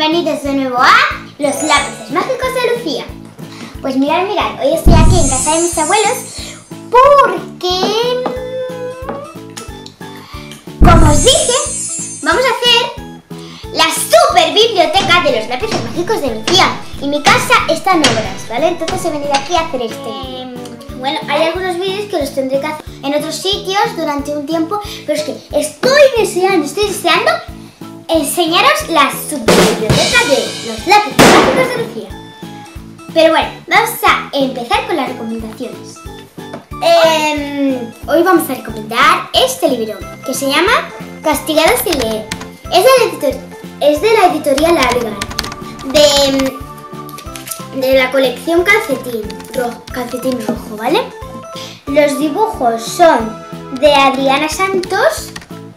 bienvenidos de nuevo a Los Lápices Mágicos de Lucía. Pues mirad, hoy estoy aquí en casa de mis abuelos porque, como os dije, vamos a hacer la super biblioteca de los lápices mágicos de Lucía. Y mi casa está en obras, ¿vale? Entonces he venido aquí a hacer bueno, hay algunos vídeos que los tendré que hacer en otros sitios durante un tiempo, pero es que estoy deseando enseñaros la subbiblioteca de los lápices mágicos de Lucía. Pero bueno, vamos a empezar con las recomendaciones. Hoy vamos a recomendar este libro que se llama Castigados sin leer. Es de la editorial Argan, de la colección Calcetín Rojo, ¿vale? Los dibujos son de Adriana Santos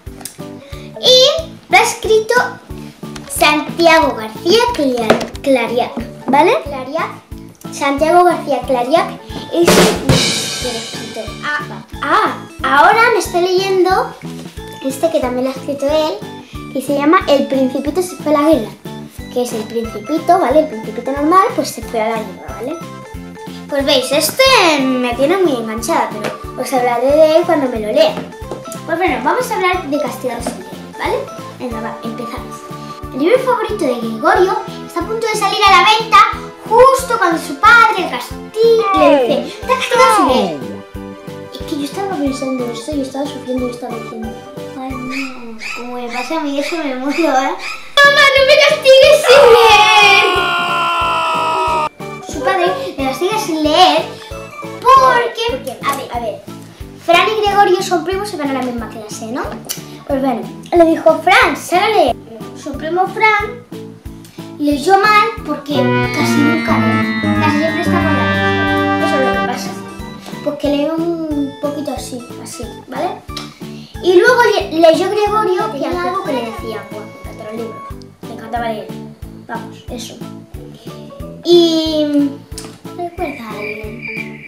y lo ha escrito Santiago García Clariac, ¿vale? Santiago García Clariac es el escritor. Ahora me estoy leyendo este que también lo ha escrito él, que se llama El Principito se fue a la guerra, que es el Principito, ¿vale? El Principito normal, pues se fue a la guerra, ¿vale? Pues veis, este me tiene muy enganchada, pero os hablaré de él cuando me lo lea. Pues bueno, vamos a hablar de Castigados sin leer, ¿vale? Venga, va, empezamos. El libro favorito de Gregorio está a punto de salir a la venta justo cuando su padre, el castigo, le dice: "Te has castigado sin leer". Y que yo estaba pensando esto, yo estaba sufriendo y estaba diciendo: "Ay, no, como me pasa a mí eso me muero, ¿eh? ¡Mamá, no me castigues sin leer!". Su padre le castiga sin leer porque a ver, Fran y Gregorio son primos y van a la misma clase, ¿no? Pues bueno, le dijo: "Fran, sal a leer". Su primo Fran leyó mal porque casi nunca lee, casi siempre está con la letra. Eso es lo que pasa, porque lee un poquito así, ¿vale? Y luego leyó Gregorio que era algo que le decía: "Bueno, apúntate los libros". Me encantaba leer. Vamos, eso. Y recuerda a alguien.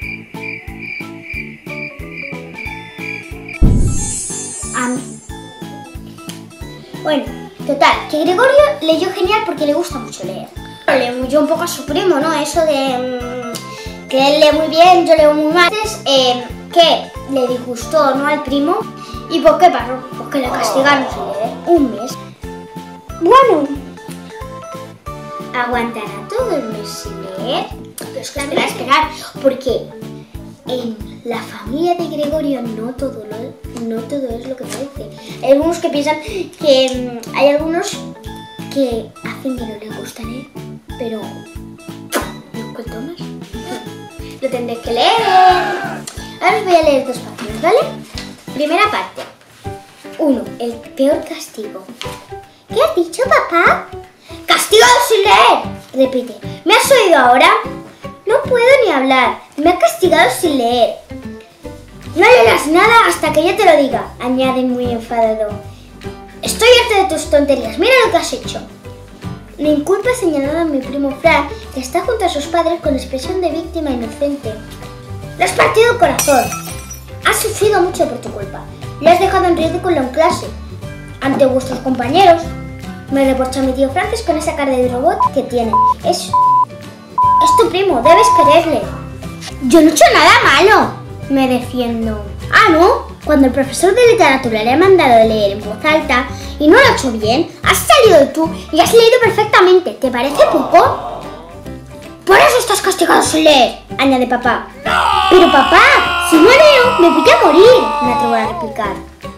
A mí. Bueno, total, que Gregorio leyó genial porque le gusta mucho leer. Le huyó un poco a su primo, ¿no? Eso de que él lee muy bien, yo leo muy mal. Entonces, que le disgustó, ¿no? Al primo. ¿Y por qué pasó? Pues que le castigaron sin leer un mes. Bueno, ¿aguantará todo el mes sin leer? Pero es que esperar, porque en la familia de Gregorio no todo es lo que parece. Hay algunos que piensan que hay algunos que hacen que no les gusta leer, pero no cuento más. Lo tendré que leer. Ahora os voy a leer dos partes, ¿vale? Primera parte. 1. El peor castigo. ¿Qué has dicho, papá? ¡Castigado sin leer! Repite. ¿Me has oído ahora? No puedo ni hablar. Me ha castigado sin leer. No leerás nada hasta que yo te lo diga, añade muy enfadado. Estoy harta de tus tonterías. Mira lo que has hecho. Me inculpa señalando a mi primo Fran, que está junto a sus padres con expresión de víctima inocente. Le has partido el corazón. Has sufrido mucho por tu culpa. Le has dejado en ridículo en clase, ante vuestros compañeros. Me reprocha mi tío Francis con esa cara de robot que tiene. Es tu primo, debes quererle. Yo no he hecho nada malo, me defiendo. Ah, ¿no? Cuando el profesor de literatura le ha mandado leer en voz alta y no lo ha hecho bien, has salido tú y has leído perfectamente. ¿Te parece poco? Por eso estás castigado sin leer, añade papá. Pero papá, si no leo, me voy a morir, me atrevo a replicar.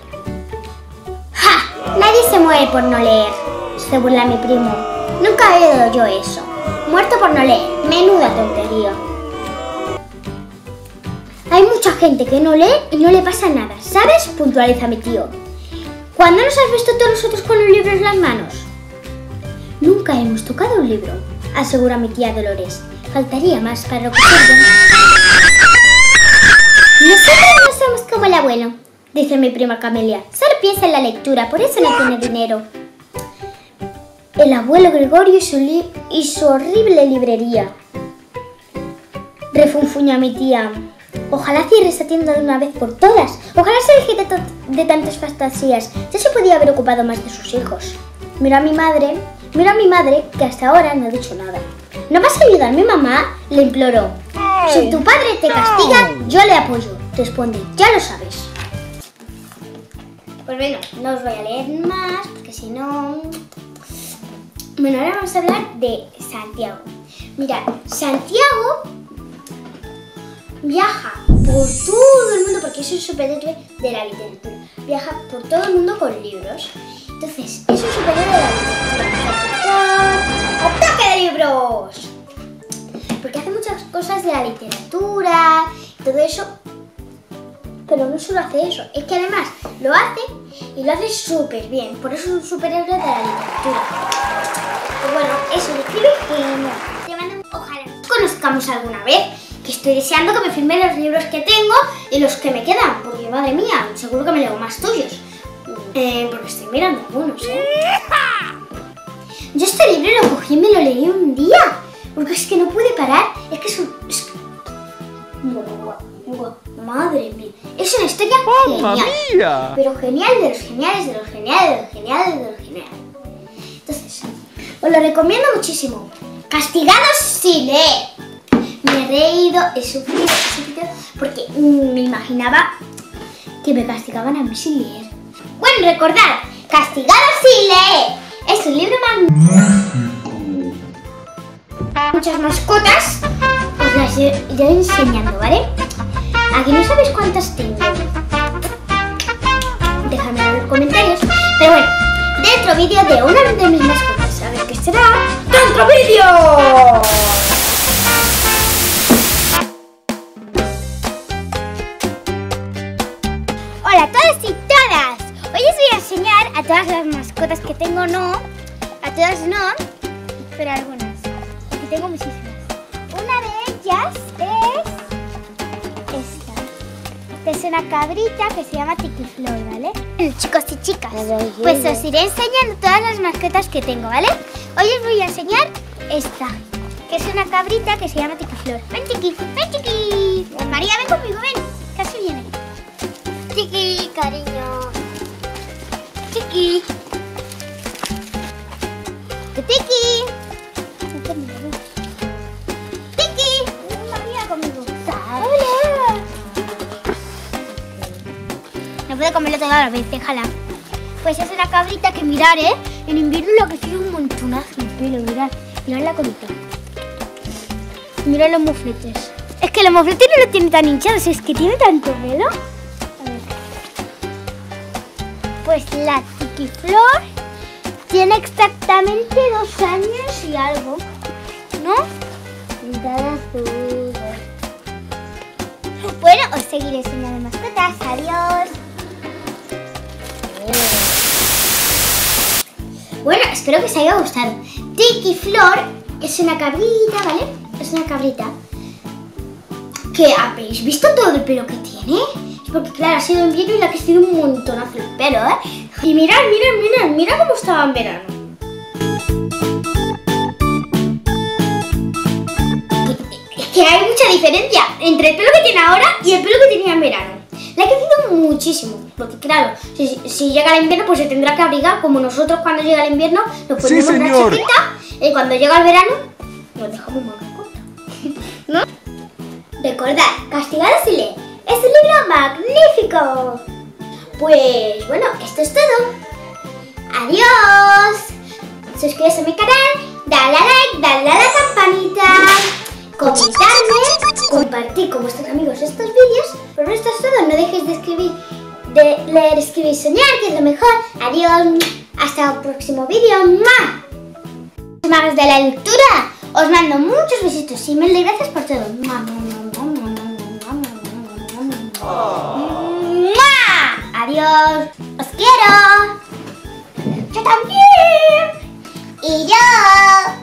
¡Ja! Nadie se muere por no leer, se burla mi primo. Nunca he oído yo eso. Muerto por no leer, menuda tontería. Hay mucha gente que no lee y no le pasa nada, ¿sabes? Puntualiza mi tío. ¿Cuándo nos has visto todos nosotros con un libro en las manos? Nunca hemos tocado un libro, asegura mi tía Dolores. Faltaría más para recogerlo. Nosotros no somos como el abuelo, dice mi prima Camelia. Solo piensa en la lectura, por eso no tiene dinero. El abuelo Gregorio y su horrible librería, refunfuña mi tía. Ojalá cierre esa tienda de una vez por todas. Ojalá se deje de tantas fantasías. Ya se podía haber ocupado más de sus hijos. Miro a mi madre que hasta ahora no ha dicho nada. ¿No vas a ayudar a mi mamá? Le imploró. Si tu padre te castiga, yo le apoyo. Responde, ya lo sabes. Pues bueno, no os voy a leer más, porque si no... Bueno, ahora vamos a hablar de Santiago. Mirad, Santiago viaja por todo el mundo, porque es un superhéroe de la literatura. Viaja por todo el mundo con libros. Entonces, es un superhéroe de la literatura. ¡Ataque de libros! Porque hace muchas cosas de la literatura y todo eso. Pero no solo hace eso, es que además lo hace y lo hace súper bien. Por eso es un superhéroe de la literatura. Pues bueno, eso, le escribe genial. Te mando, ojalá nos conozcamos alguna vez. Que estoy deseando que me firmen los libros que tengo y los que me quedan. Porque madre mía, seguro que me leo más tuyos. Porque estoy mirando algunos, Yo este libro lo cogí y me lo leí un día. Porque es que no pude parar. Es que es un... Madre mía. Es una historia genial. Mía. Pero genial de los geniales, de los geniales, de los geniales, de los geniales. Entonces, os lo recomiendo muchísimo. Castigados si lee. Me he reído, he sufrido, porque me imaginaba que me castigaban a mí sin leer. Bueno, recordad, Castigados si lee. Es un libro magnífico. Muchas mascotas, os las iré enseñando, ¿vale? Aquí no sabéis cuántas tengo. Dejadme en los comentarios. Pero bueno, dentro vídeo de una de mis mascotas. A ver qué será. ¡Dentro vídeo! Hola a todos y todas. Hoy os voy a enseñar a todas las mascotas que tengo, no. A todas no, pero algunas. Aquí tengo muchísimas. Una de ellas es... Esta es una cabrita que se llama Tikiflor, ¿vale? Chicos y chicas, pues os iré enseñando todas las mascotas que tengo, ¿vale? Hoy os voy a enseñar esta, que es una cabrita que se llama Tikiflor. Ven, Tiki, ven, Tiki. María, ven conmigo, ven. Casi viene. Tiki, cariño. Tiki. Tiki. Tiki. María conmigo. Hola. No puedo comerlo toda la vez, déjala. Pues es una cabrita que mirar, en invierno lo que tiene un montonazo de pelo, mirad. Mirad la colita. Mirad los mofletes. Es que los mofletes no los tiene tan hinchados, es que tiene tanto pelo. A ver. Pues la Tikiflor tiene exactamente 2 años y algo, ¿no? Pintada azul. Bueno, os seguiré enseñando mascotas. Adiós. Bueno, espero que os haya gustado. Tikiflor es una cabrita, ¿vale? Es una cabrita que habéis visto todo el pelo que tiene. Es porque claro, ha sido invierno y le ha crecido un montonazo el pelo, Y mirad, mirad cómo estaba en verano. Es que hay mucha diferencia entre el pelo que tiene ahora y el pelo que tenía en verano. Le ha crecido muchísimo, porque claro, si llega el invierno pues se tendrá que abrigar, como nosotros cuando llega el invierno nos ponemos una chaqueta y cuando llega el verano nos dejamos más corta. ¿No? Recordad, Castigados si lee. Es un libro magnífico. Pues bueno, esto es todo. Adiós. Suscríbete a mi canal, dale a like, dale a la campanita, comentarme, compartir con vuestros amigos estos vídeos. Pero esto es todo, no dejéis de escribir, de leer, escribir y soñar, que es lo mejor. Adiós, hasta el próximo vídeo. Magos de la lectura, os mando muchos besitos y mil gracias por todo. Adiós, os quiero. Yo también. Y yo.